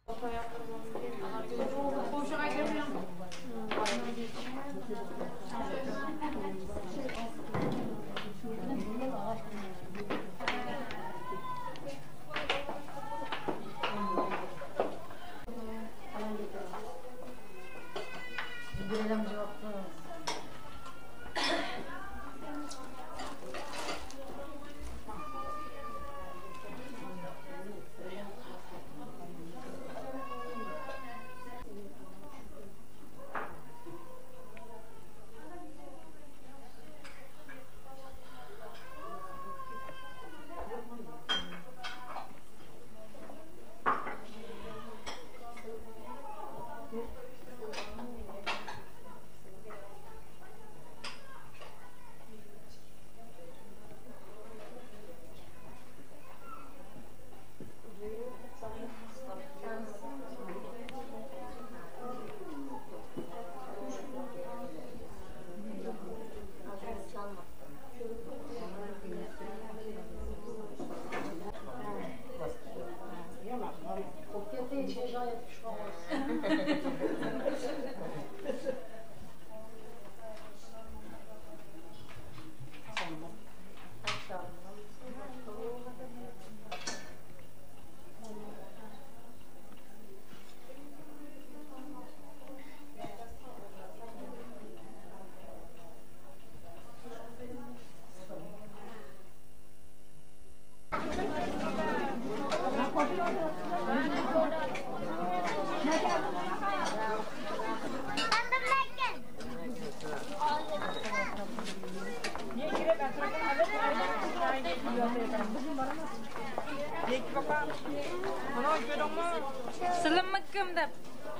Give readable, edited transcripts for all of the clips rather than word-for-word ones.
Selamatkan dap.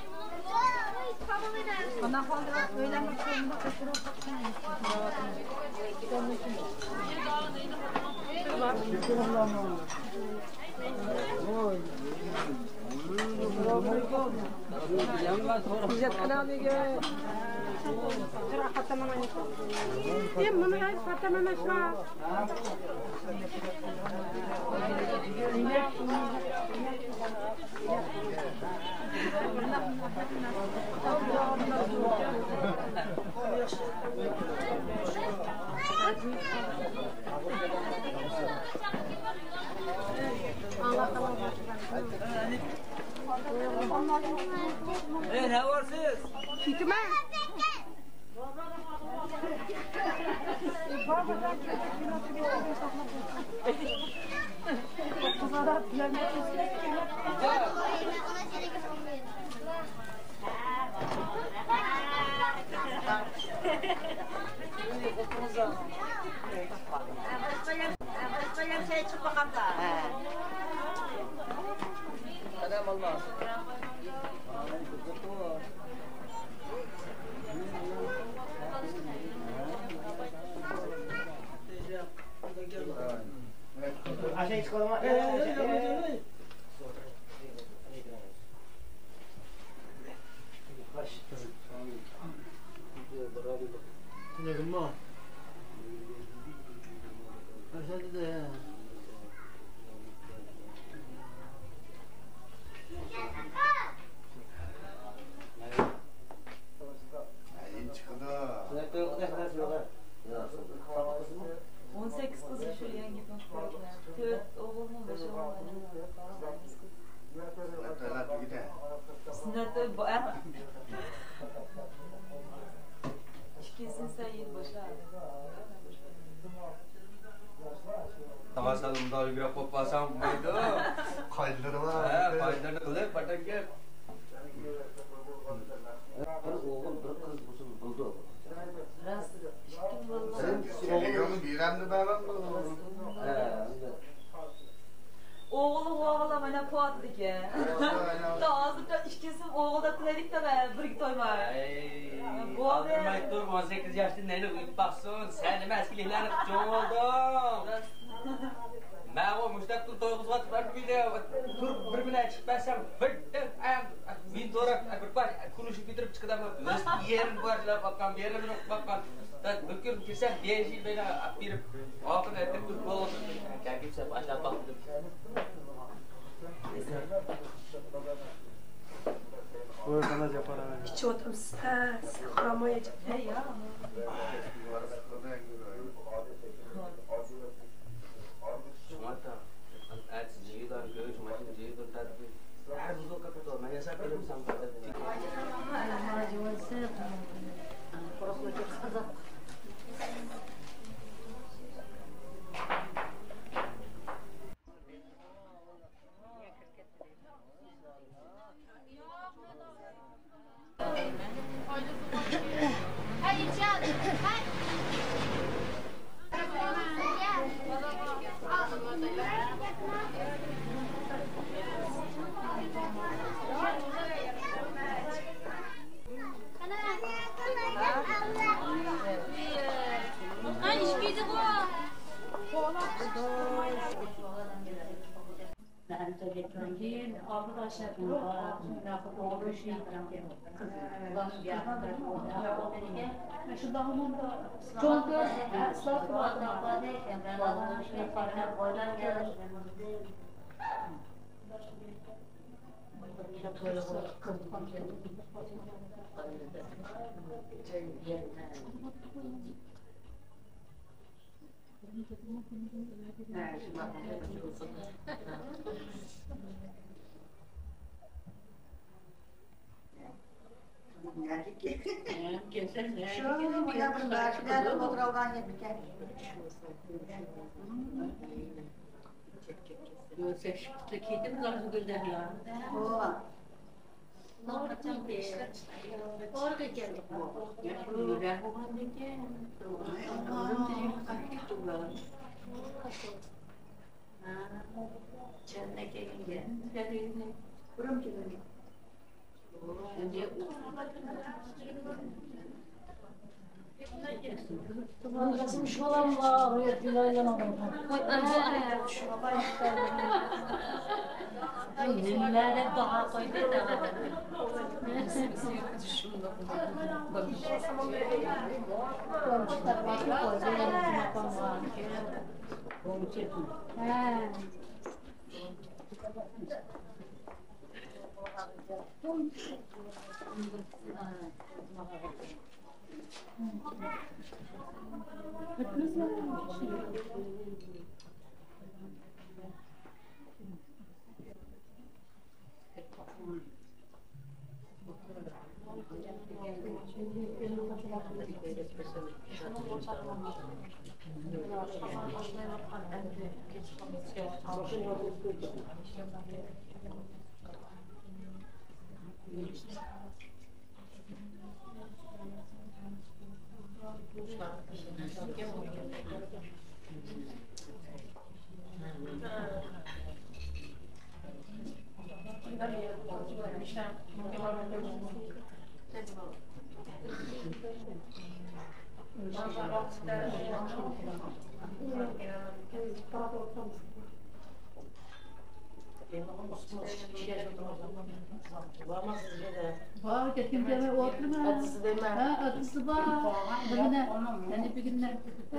Ondan sonra öğlenmek zorunda kaçırıp Hey, how are you? Gitme. Aşağı hiç kalma. Ne zaman? Aşağıda da. Çıkdı. 18 kız şu yangi bakıyorlar. 4 oğlumun 5 oğlumun. Telat gide. Sınırda var. İkisini sayın başa. Tavasalım da bir popasam buydu. Kaydırma. Kaydırma kılır patak gel. Oğlum bir kız musun buldu. Rast. Kim buldu? Sen bir anda ben Oğlu bana puatlı ki. Ağzımda işkesim oğlu da klerik de ben bir toyma. Bu abi dur 18 yaşında neyini uyup baksın. Sen nime eskiliklerini çoğun oldun. Ben o müştakil 9 kat var bir de tur bir bine çıkmazsam fırtık ayağım bin torak bir baş konuşup bitirip çıkıdan yerin başla bakan yerin bakan bükür kisem diyeci beni bir akın ettim bir kol kayak kimse başla baktım Oradan yapar abi. Hiç oturmuşsun. Ha, sen kuramayacak. He ya. Şuna da. Aç cihdan göğüş maçın cihdan tadı. Her buzu kapatıyor. Ben yasak elim sampada. Var getim deme oturma. Atısı deme. Ha atısı var. Deme. Yani bir günler.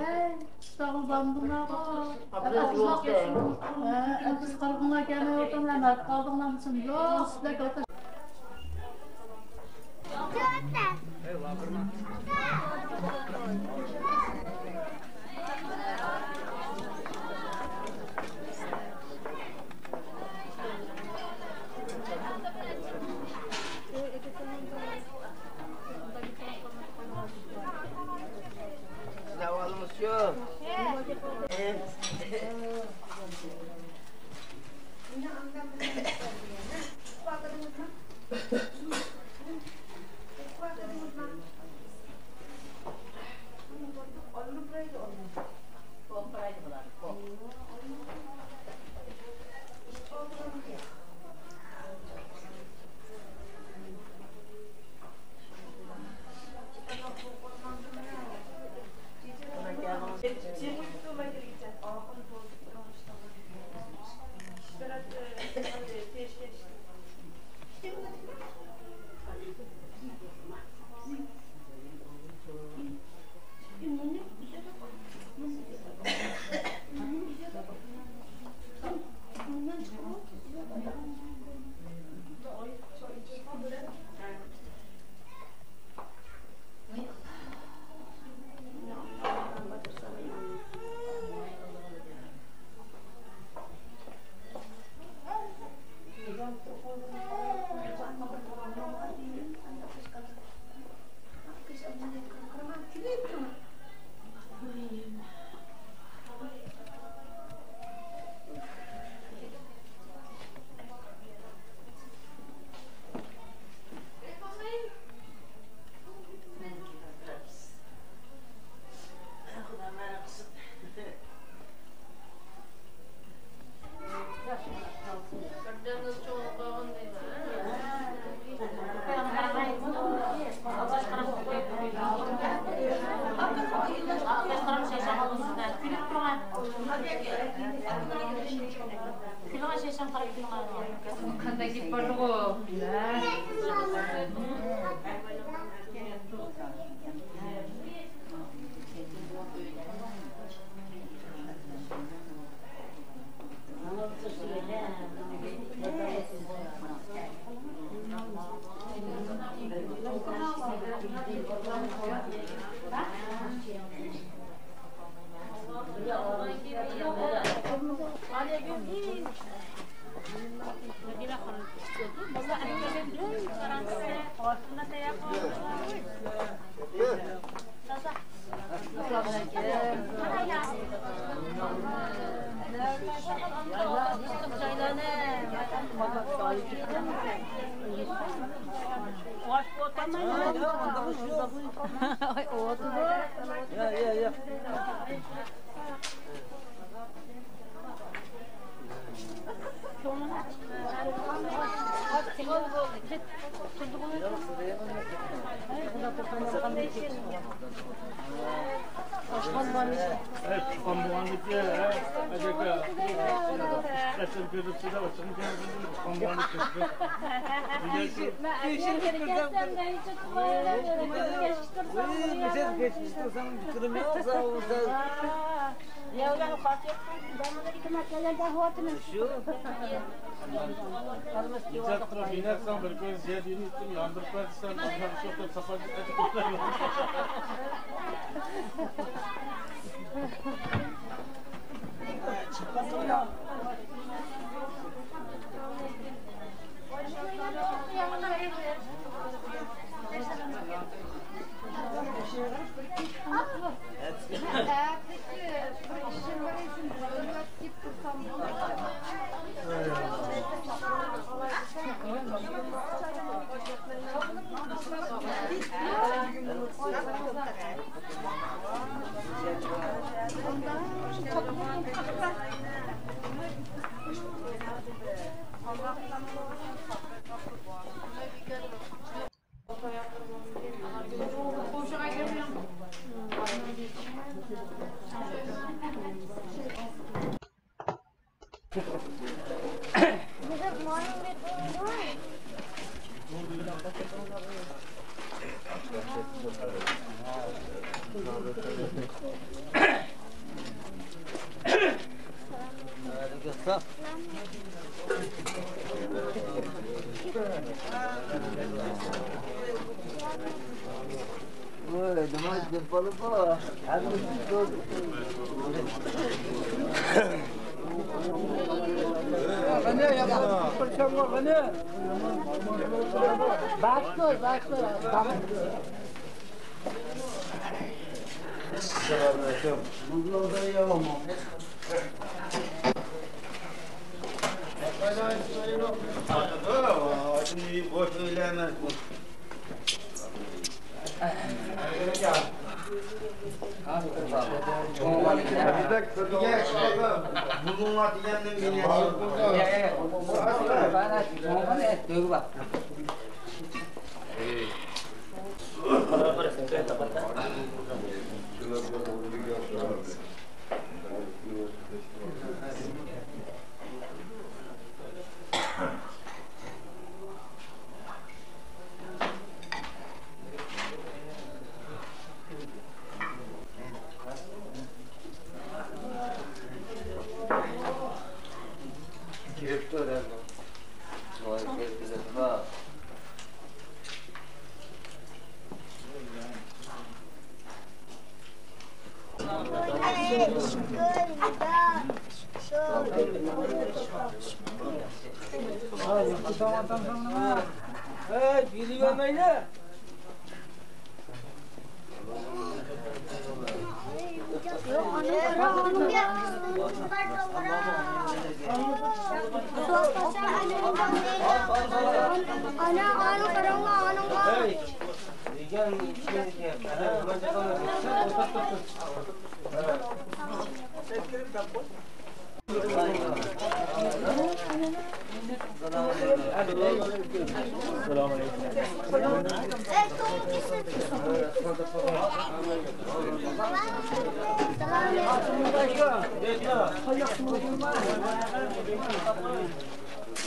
Sağ bandına bak. Atısına kesin. Atыс kalbına gelme oturma. At kaldığına mısın? Yok. Sizler kalkın. Zavalımız yok.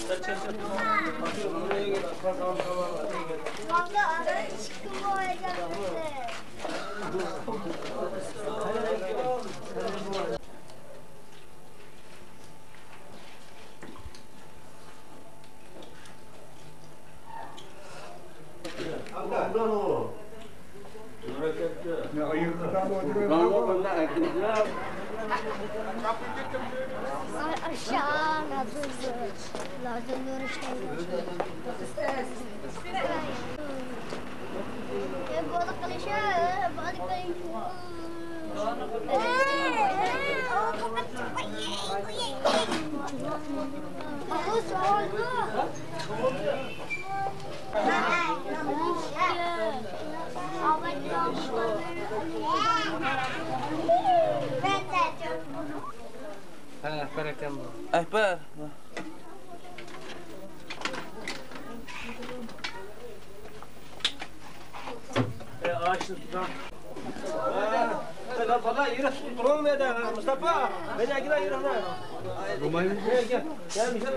Valla ara çıkın boyayacağım size. Aşağı nazırdı. Lazım görüşmeyi. Balık kalışa, balık kalışa. Aku soalnya. Ahbar. Ağaçlı tutan. Baba yürü durun be de Mustafa. Beni gel yürü lan. Romayı gel gel. Gel bir şey.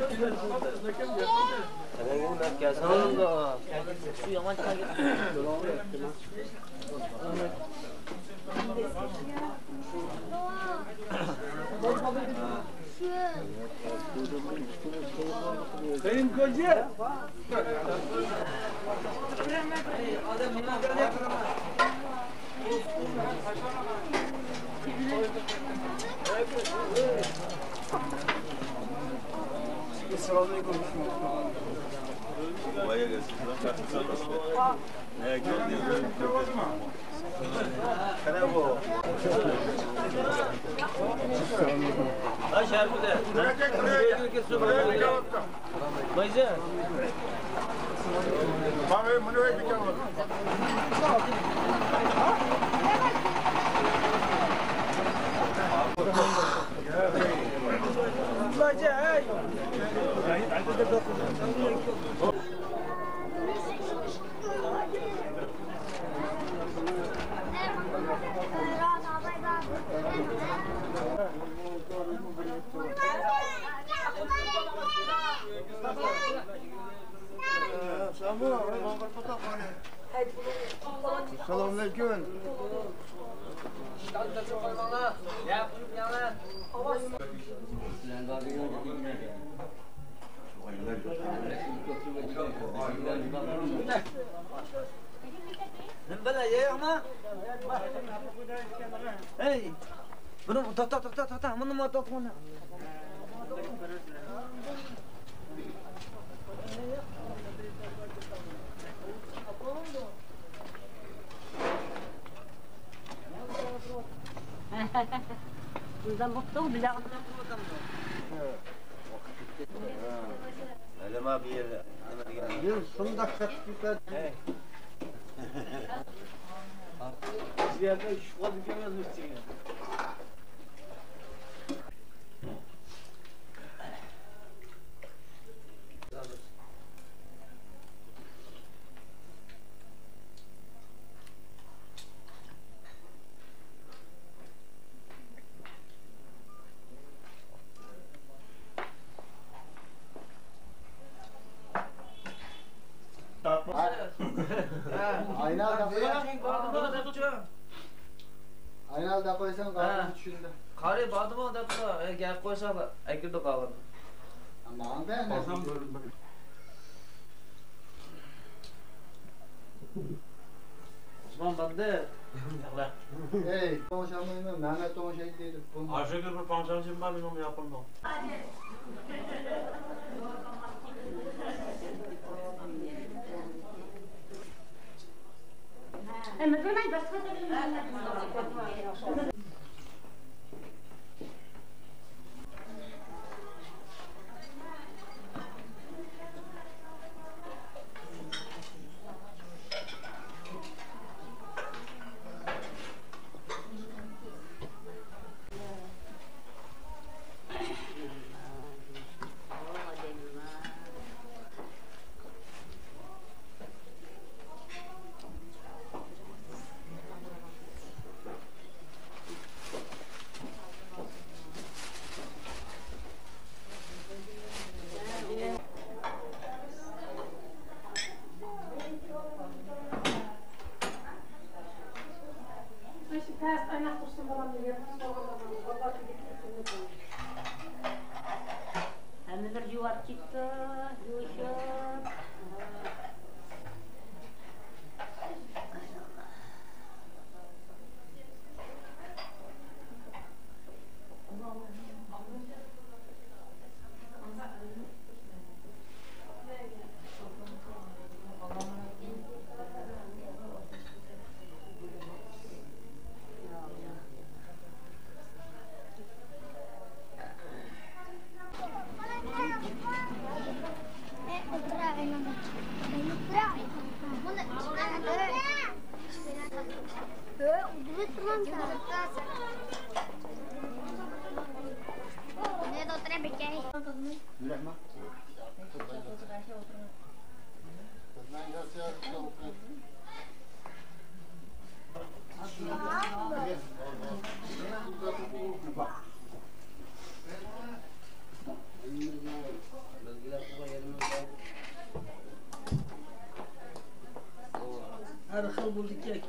Hadi gel lan gel sana da. Şu yaman çıkan gel. Kayın koca. Adam hemen gelecek. Selamünaleyküm. Vaya gelsin. Ne geldi? Kana bu. Aşağı bir de. Bayca. Abi bunu bir kere bak. Bayca hey. Selamünaleyküm. Ya yanlar. Böyle ye ama. Hey. Bunu tak. Bunu mu tak bunu? Bundan mutlu bile. Elim abi yere. Bir sonunda kaçtıklar. Ziyade şu kadar gelmez misin? Aynalda koysan kahve düşündü. Kare badı mı da gap koysa ekirde kalır. Ama ben ne? Osman bandı. Hey, konuşamayın. Mehmet konuşayım değil. Ayşegül bir pançancım var benim onu yapamam. Her xil bulduk ya ki.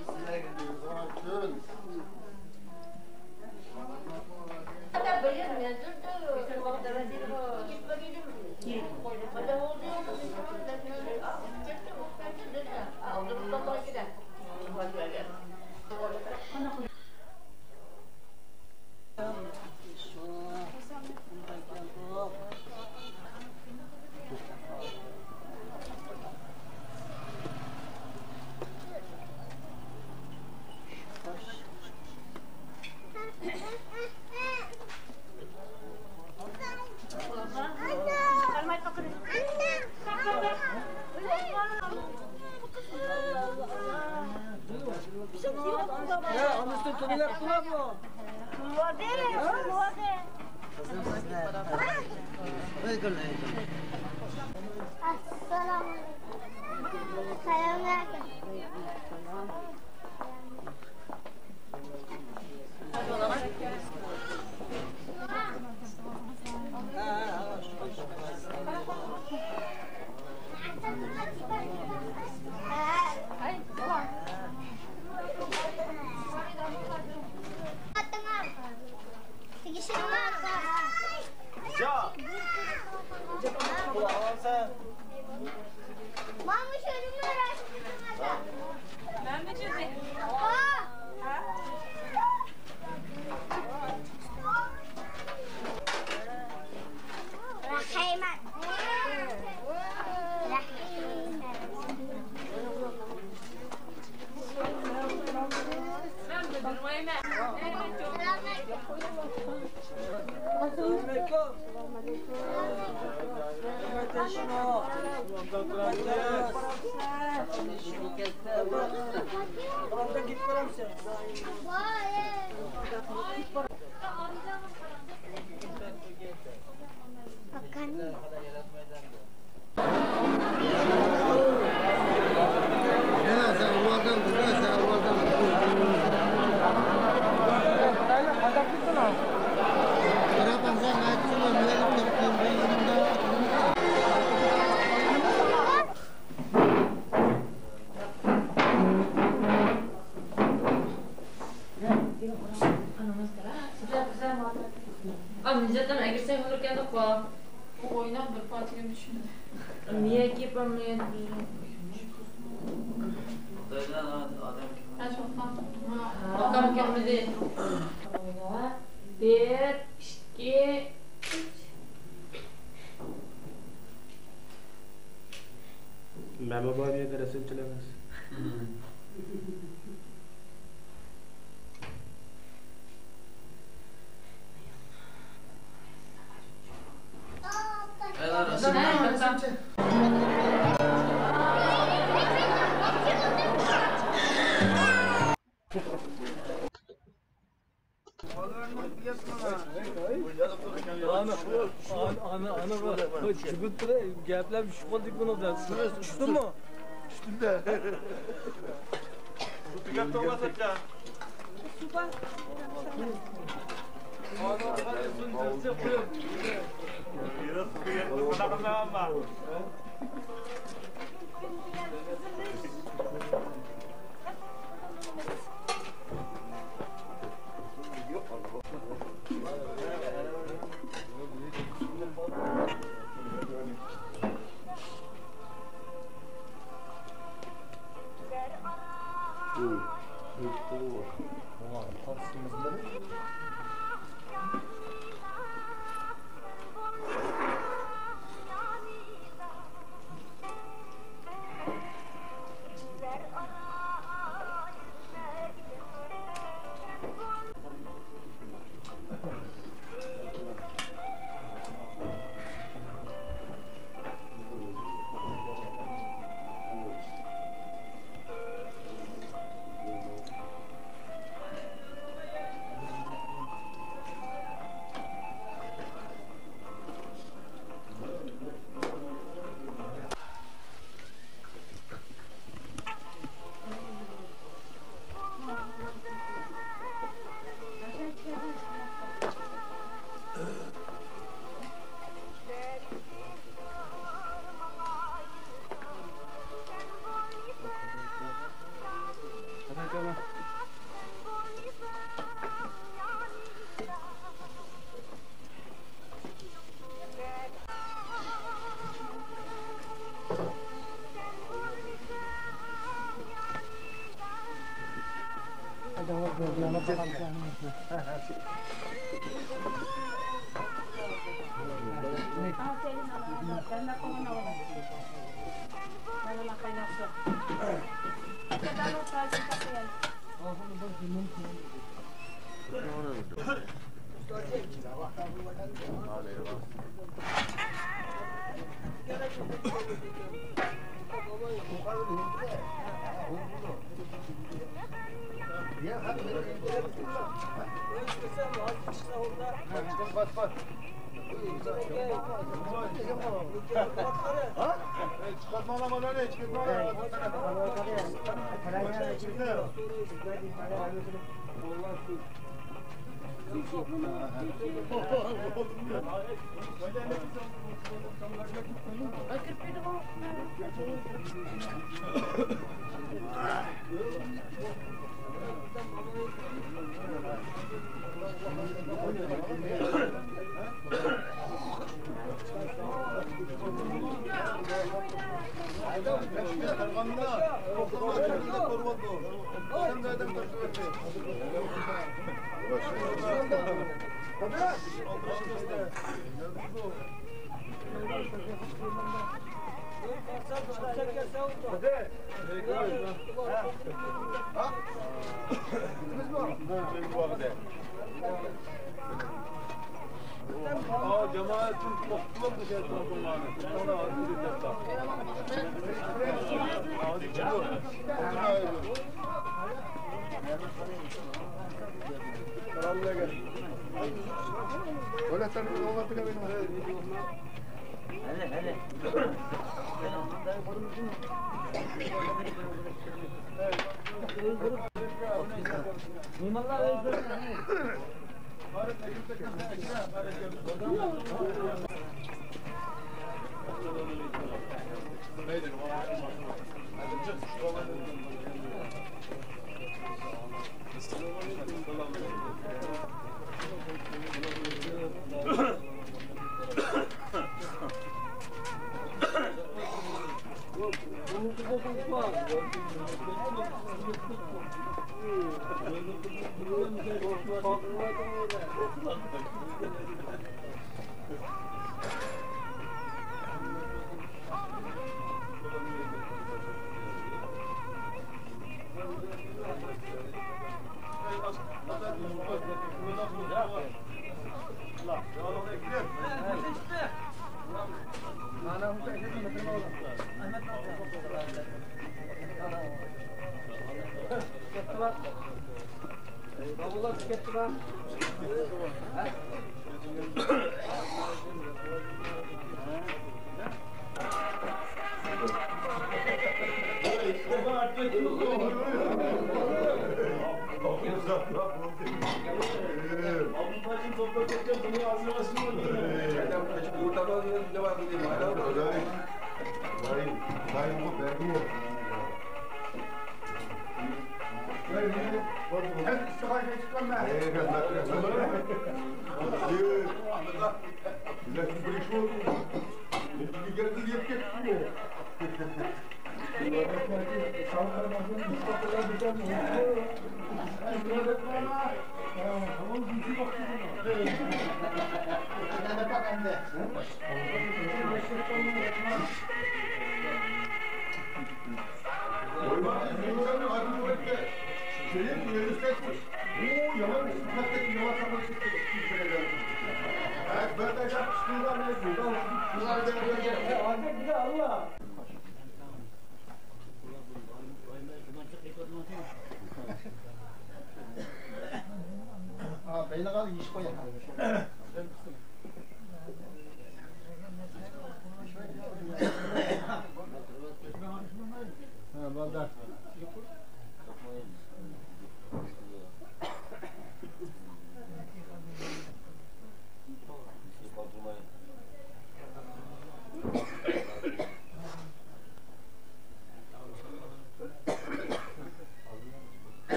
Amcam eğer sen olurken de koa. O oynar bir partiye düşündü. Niye ki pamaya? Kaç bakalım. Bakalım gelmedi. Bir, iki, üç. Ben babaya da resim çilemez. Ana bak. Çıkıp tura gaplar şu bolduk bunu da. Düştün mü? Düştüm de. Bu gap olmasa ya. Süper. Ana hadi sundur koyun. Yürü koyun. Bana ama.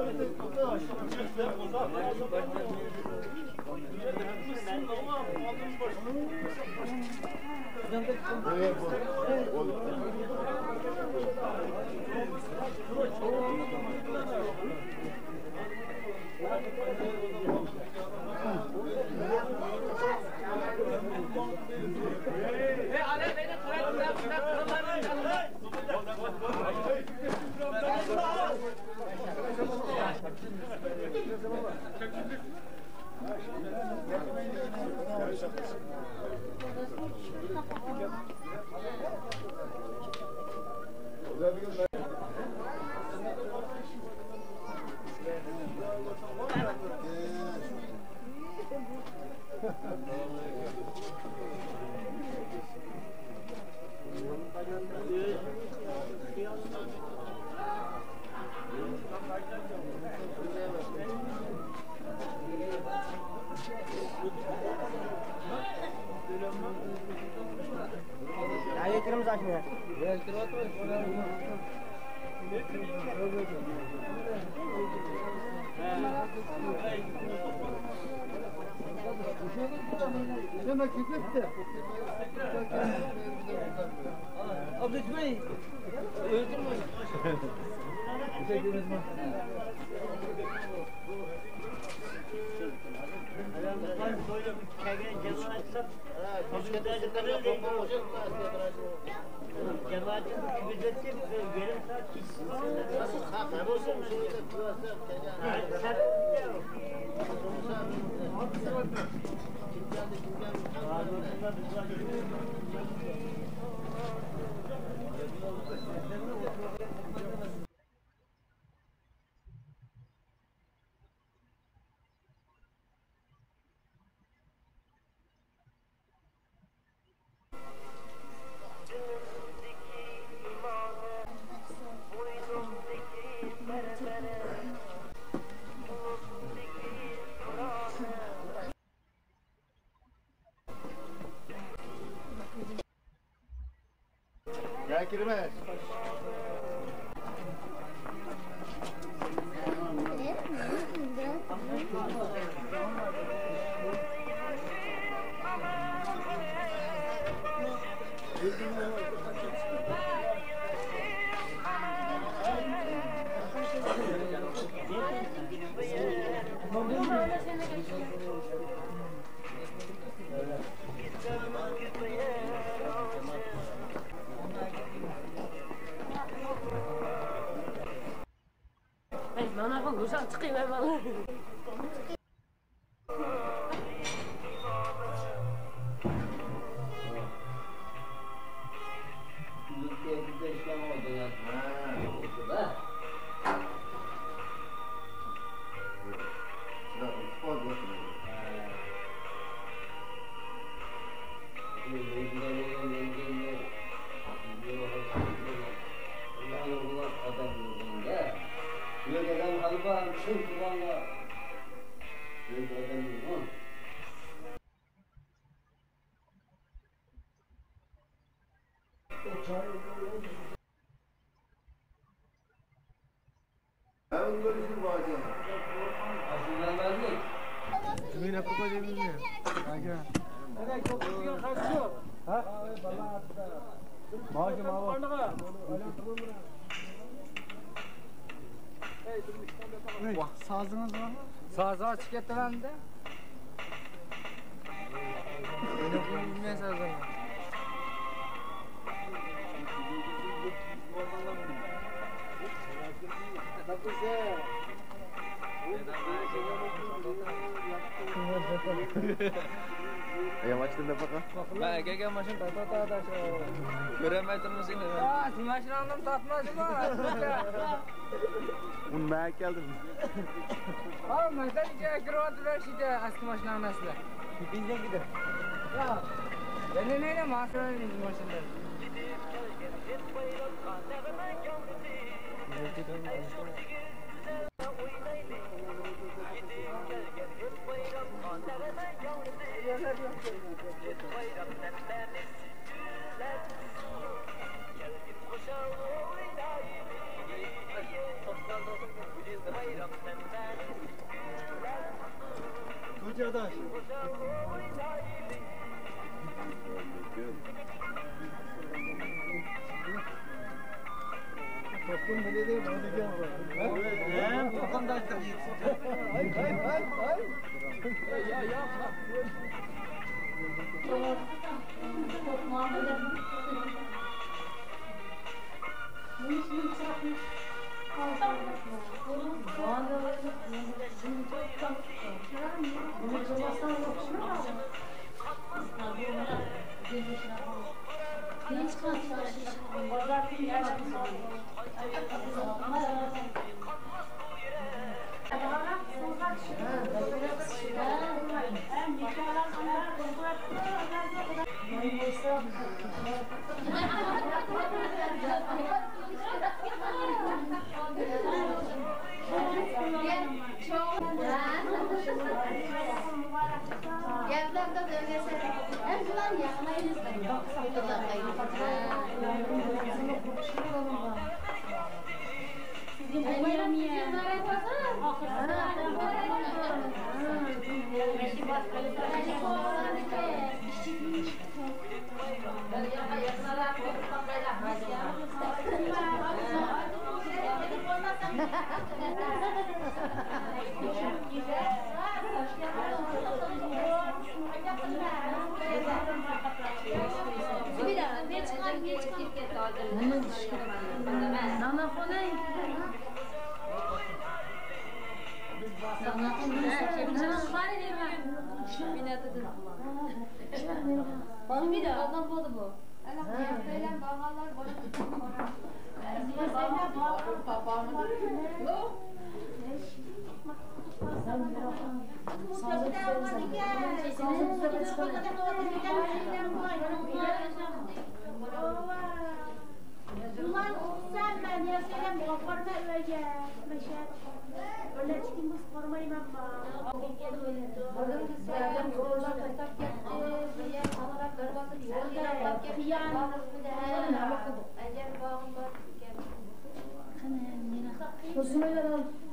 Girmez. Mana bu go'zal chiqayman mana. Sazınız var mı? Saz açık ettilendi. Beni bunu bilmeyen sazım var. Yamaçtan da bakın. Ben erkek maşın tata göremez misin? Aa, şu maşın anlam tatmaz mı? Bunu merak geldim. Aa, mesela içeri kırmadılar şimdi eski maşın anlasılar. Gidince gider. Ya, ben de neyle mahsur edeyim bu maşınları? Wait up. kardeş. Toplum böyle değil, bana diyeceğim var. Bu kadar da değil. Ay. Ya. Kızım